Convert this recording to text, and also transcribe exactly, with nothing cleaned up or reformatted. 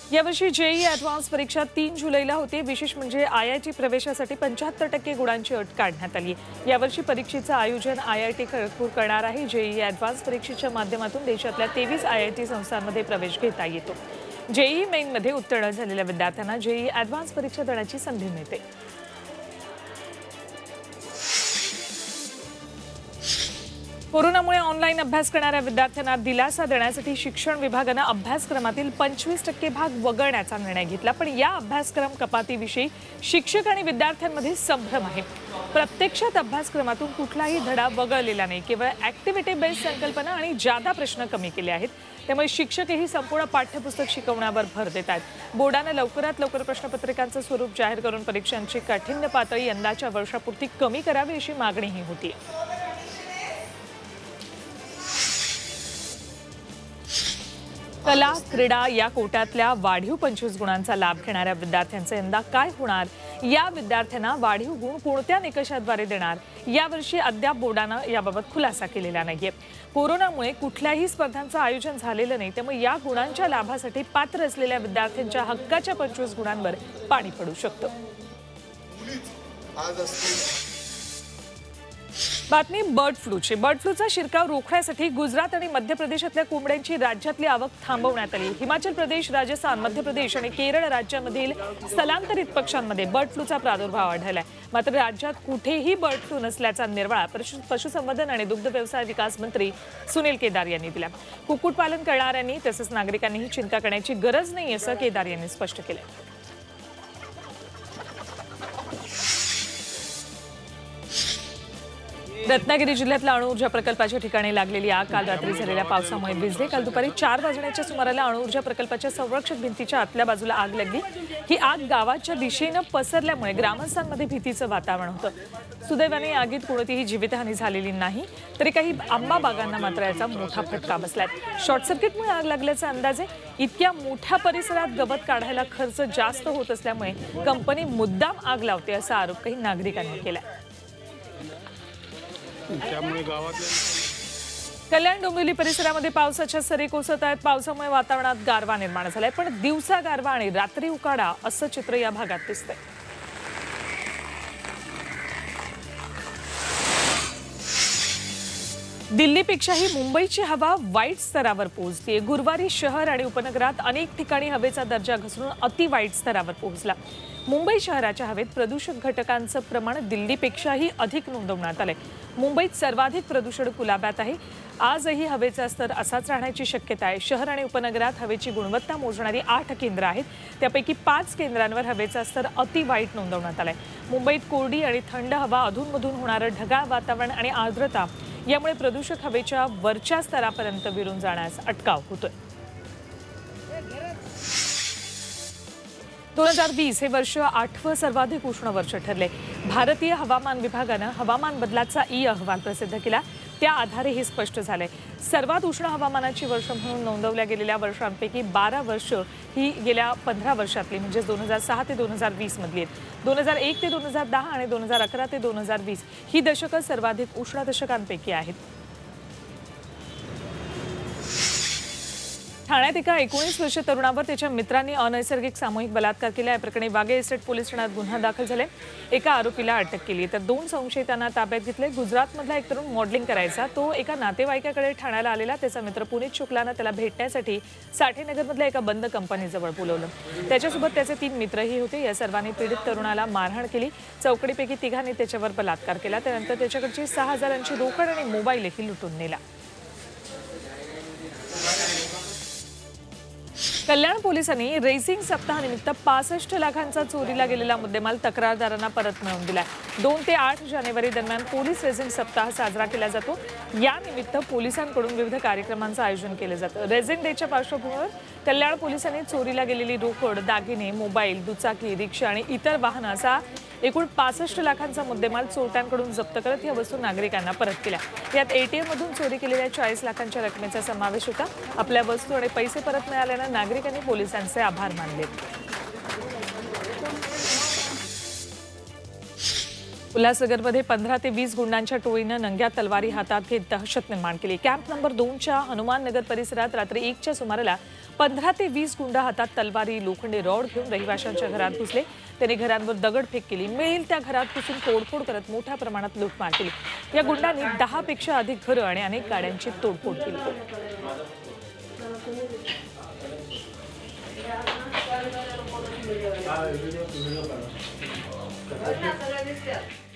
यावर्षी JEE advance परीक्षा तीन जुलैला होती। विशेष म्हणजे आयआयटी प्रवेशासाठी पंच्याहत्तर टक्के गुणांची अट काढण्यात आली। यावर्षी परीक्षेचं आयोजन आयआयटी खडगपूर करणार आहे। जेईई ॲडव्हान्स परीक्षेच्या माध्यमातून देशातल्या तेवीस आयआयटी संस्थांमध्ये प्रवेश घेता येतो। जेईई मेनमध्ये उत्तीर्ण झालेल्या विद्यार्थ्यांना जेईई ॲडव्हान्स परीक्षा देण्याची संधी मिळते। कोरोनामुळे ऑनलाईन अभ्यास करणाऱ्या विद्यार्थ्यांना दिलासा देण्यासाठी शिक्षण विभागाने अभ्यासक्रमातील पंचवीस टक्के भाग वगळण्याचा निर्णय घेतला। पण या अभ्यासक्रम कपातीविषयी शिक्षक आणि विद्यार्थ्यांमध्ये संभ्रम आहे। प्रत्यक्षात अभ्यासक्रमातून कुठलाही धडा वगळलेला नाही, केवळ ॲक्टिव्हिटी बेस्ड संकल्पना आणि जादा प्रश्न कमी केले आहेत। त्यामुळे शिक्षकही संपूर्ण पाठ्यपुस्तक शिकवण्यावर भर देत आहेत। बोर्डाने लवकरात लवकर प्रश्नपत्रिकांचं स्वरूप जाहीर करून परीक्षांची काठिण्य पातळी यंदाच्या वर्षापुरती कमी करावी अशी मागणीही होती। कला क्रीडा या कोट्यातल्या वाढीव पंचवीस गुणांचा लाभ घेणाऱ्या विद्यार्थ्यांचे यंदा काय होणार? या विद्यार्थ्यांना वाढीव गुण कोणत्या निकषाद्वारे देणार? यावर्षी अद्याप बोर्डाने याबाबत खुलासा केलेला नाहीये। कोरोनामुळे कुठल्याही स्पर्धांचं आयोजन झालेलं नाही, त्यामुळे या गुणांच्या लाभासाठी पात्र असलेल्या विद्यार्थ्यांच्या हक्काच्या पंचवीस गुणांवर पाणी पडू शकतं। बातमी बर्ड फ्लूची। बर्ड फ्लूचा शिरकाव रोखण्यासाठी गुजरात आणि मध्य प्रदेशातल्या कोंबड्यांची राज्यातली आवक थांबवण्यात आली। हिमाचल प्रदेश, राजस्थान, मध्य प्रदेश आणि केरळ राज्यांमधील स्थलांतरित पक्ष्यांमध्ये बर्ड फ्लूचा प्रादुर्भाव आढळलाय। मात्र राज्यात कुठेही बर्ड फ्लू नसल्याचा निर्वाळा पशुसंवर्धन आणि दुग्ध व्यवसाय विकास मंत्री सुनील केदार यांनी दिला। कुक्कुटपालन करणाऱ्यांनी तसंच नागरिकांनीही चिंता करण्याची गरज नाही असं केदार यांनी स्पष्ट केलं। रत्नागिरी जिल्ह्यातल्या अणुऊर्जा प्रकल्पाच्या ठिकाणी लागलेली आग काल रात्री झालेल्या पावसामुळे विझली। काल दुपारी चार वाजण्याच्या सुमाराला अणुऊर्जा प्रकल्पाच्या संरक्षक भिंतीच्या आतल्या बाजूला आग लागली। ही आग गावाच्या दिशेने पसरल्यामुळे ग्रामस्थांमध्ये भीतीचं वातावरण होतं। सुदैवाने आगीत कोणतीही जीवितहानी झालेली नाही, तरी काही आंबा बागांना मात्र याचा मोठा फटका बसलाय। शॉर्ट सर्किटमुळे आग लागल्याचा अंदाज आहे। इतक्या मोठ्या परिसरात गवत काढायला खर्च जास्त होत असल्यामुळे कंपनी मुद्दाम आग लावते असा आरोप काही नागरिकांनी केला। कल्याण डोंबिवली परिसरामध्ये पावसाच्या सरी कोसळत आहेत। पावसामुळे वातावरणात गारवा निर्माण झालाय, पण दिवसा गारवा आणि रात्री उकाडा असं चित्र या भागात दिसतंय। दिल्लीपेक्षाही मुंबईची हवा वाईट स्तरावर पोहोचलीये। गुरुवारी शहर आणि उपनगरात अनेक ठिकाणी हवेचा दर्जा घसरून अति वाईट स्तरावर पोहोचला। मुंबई शहराच्या हवेत प्रदूषक घटकांचं प्रमाण दिल्लीपेक्षाही अधिक नोंदवण्यात आलंय। मुंबईत सर्वाधिक प्रदूषण गुलाब्यात आहे। आजही हवेचा स्तर असाच राहण्याची शक्यता आहे। शहर आणि उपनगरात हवेची गुणवत्ता मोजणारी आठ केंद्र आहेत, त्यापैकी पाच केंद्रांवर हवेचा स्तर अति वाईट नोंदवण्यात आलाय। मुंबईत कोरडी आणि थंड हवा, अधूनमधून होणारं ढगाळ वातावरण आणि आर्द्रता यामुळे प्रदूषक हवेच्या वरच्या स्तरापर्यंत विरून जाण्यास अटकाव होतोय। दोन हजार वीस हे वर्ष आठवं सर्वाधिक उष्ण वर्ष ठरले। भारतीय हवामान विभागानं हवामान बदलाचा ई अहवाल प्रसिद्ध केला, त्या आधारे हे स्पष्ट झालंय। सर्वात उष्ण हवामानाची वर्ष म्हणून नोंदवल्या गेलेल्या वर्षांपैकी बारा वर्ष ही गेल्या पंधरा वर्षातली म्हणजे दोन हजार सहा ते दोन हजार वीस मधली आहेत। दोन हजार एक ते दोन हजार दहा आणि दोन हजार अकरा ते दोन हजार वीस ही दशकं सर्वाधिक उष्ण दशकांपैकी आहेत। ठाण्यात एका एकोणीस वर्षीय तरुणावर त्याच्या मित्रांनी अनैसर्गिक सामूहिक बलात्कार केला। या प्रकरणी वाघे इस्टेट पोलीस ठाण्यात गुन्हा दाखल झाले। एका आरोपीला अटक केली तर दोन संशयितांना ताब्यात घेतले। गुजरातमधला एक तरुण मॉडेलिंग करायचा, तो एका नातेवाईकाकडे ठाण्याला आलेला। त्याचा मित्र पुनीत शुक्लानं त्याला भेटण्यासाठी साठेनगरमधल्या एका बंद कंपनीजवळ बोलवलं। त्याच्यासोबत त्याचे तीन मित्रही होते। या सर्वांनी पीडित तरुणाला मारहाण केली। चौकडीपैकी तिघांनी त्याच्यावर बलात्कार केला। त्यानंतर त्याच्याकडची सहा हजारांची रोकड आणि मोबाईलही लुटून नेला। कल्याण पोलिसांनी रेसिंग सप्ताहानिमित्त पासष्ट लाखांचा चोरीला गेलेला मुद्देमाल तक्रारदारांना परत मिळवून दिलाय। दोन ते आठ जानेवारी दरम्यान पोलीस रेसिंग सप्ताह साजरा केला जातो। या निमित्त पोलिसांकडून विविध कार्यक्रमांचं आयोजन केलं जातं। रेसिंग डेच्या पार्श्वभूमीवर कल्याण पोलिसांनी चोरीला गेलेली रोकड, दागिने, मोबाईल, दुचाकी, रिक्षा आणि इतर वाहनं असा एकूण पासष्ट लाखांचा मुद्देमाल चोरट्यांकडून जप्त करत या वस्तू नागरिकांना परत केल्या। यात एटीएम मधून चोरी केलेल्या चाळीस लाखांच्या रकमेचा समावेश होता। आपल्या वस्तू आणि पैसे परत मिळाल्यानं नागरिकांनी पोलिसांचे आभार मानले। उल्हासनगरमध्ये पंधरा ते वीस गुंडांच्या टोळीनं नंग्या तलवारी हातात घेत दहशत निर्माण केली। कॅम्प नंबर दोनच्या हनुमान नगर परिसरात रात्री एकच्या सुमाराला पंधरा ते वीस गुंड हातात तलवारी लोखंडी रॉड घेऊन रहिवाशांच्या घरात घुसले। त्यांनी घरांवर दगडफेक केली। मिळेल त्या घरात घुसून तोडफोड करत मोठ्या प्रमाणात लूटमार केली। या गुंडांनी दहा पेक्षा अधिक घरं आणि अनेक गाड्यांची तोडफोड केली। हा व्हिडिओ व्हिडिओ काढा.